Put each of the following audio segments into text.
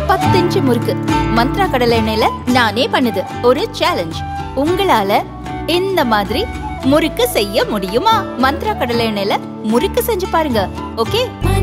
10 inch முறுக்கு மந்த்ரா கடலை எண்ணெயில நானே பண்ணுது. ஒரு சேலஞ்ச். உங்களால இந்த மாதிரி முறுக்கு செய்ய முடியுமா? மந்த்ரா கடலை எண்ணெயில முறுக்கு செஞ்சு பாருங்க. ஓகே?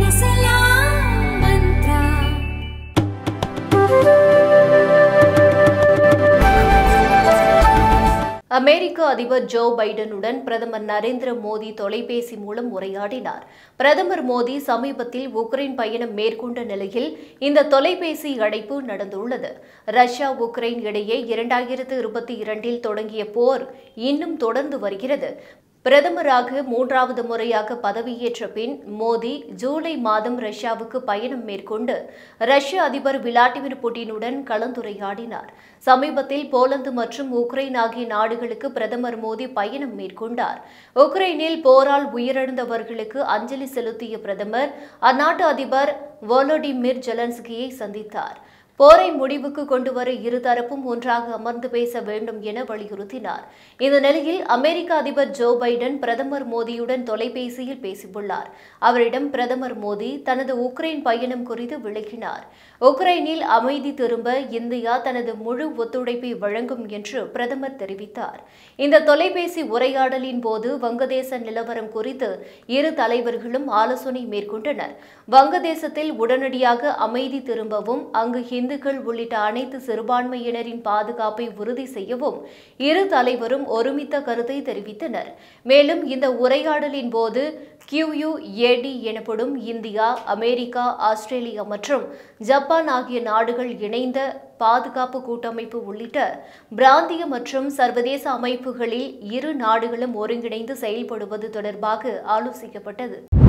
அமெரிக்க அதிபர் ஜோ பைடனுடன் பிரதமர் நரேந்திர மோடி தொலைபேசி மூலம் உரையாடினார். பிரதமர் மோடி சமீபத்தில் உக்ரைன் பயணம் மேற்கொண்ட நிலையில் இந்த தொலைபேசி அழைப்பு நடந்துள்ளது. ரஷ்யா உக்ரைன் இடையே 2022 தொடங்கிய போர் இன்னும் தொடர்ந்து வருகிறது. பிரதமராக 3வது முறையாக பதவியேற்ற பின் மோடி ஜூலை மாதம் ரஷ்யாவுக்கு பயணம் மேற்கொண்டு ரஷ்ய அதிபர் விளாடிமிர் புட்டினுடன் கலந்துரையாடினார். சமீபத்தில் போலந்து மற்றும் உக்ரைன் ஆகிய நாடுகளுக்கு பிரதமர் மோடி பயணம் மேற்கொண்டார். உக்ரைனில் போரால் உயிரிழந்தவர்களுக்கு அஞ்சலி செலுத்திய பிரதமர் அந்நாட்டு அதிபர் வோலோடிமிர் ஜெலன்ஸ்கியை சந்தித்தார். போரை முடிவுக்கு கொண்டுவர இருதரப்பும் ஒன்றாக அமர்ந்து பேச வேண்டும் என வலியுறுத்தினார். இந்த நிலையில் அமெரிக்க அதிபர் ஜோ பைடன் பிரதமர் மோடியுடன் தொலைபேசியில் பேசியுள்ளார். அவரிடம் பிரதமர் மோடி தனது உக்ரைன் பயணம் குறித்து விளக்கினார். உக்ரைனில் அமைதி திரும்ப இந்தியா தனது முழு ஒத்துழைப்பை வழங்கும் என்று பிரதமர் தெரிவித்தார். இந்த தொலைபேசி உரையாடலின் போது வங்கதேச நிலவரம் குறித்து இரு தலைவர்களும் ஆலோசனை மேற்கொண்டனர். வங்கதேசத்தில் உடனடியாக அமைதி திரும்பவும் அங்கு இந்துக்கள் உள்ளிட்ட அனைத்து சிறுபான்மையினரின் பாதுகாப்பை உறுதி செய்யவும் இரு தலைவரும் ஒருமித்த கருத்தை தெரிவித்தனர். மேலும் இந்த உரையாடலின் போது QUAD எனப்படும் இந்தியா, அமெரிக்கா, ஆஸ்திரேலியா மற்றும் ஜப்பான் ஆகிய நாடுகள் இணைந்த பாதுகாப்பு கூட்டமைப்பு உள்ளிட்ட பிராந்திய மற்றும் சர்வதேச அமைப்புகளில் இரு நாடுகளும் ஒருங்கிணைந்து செயல்படுவது தொடர்பாக ஆலோசிக்கப்பட்டது.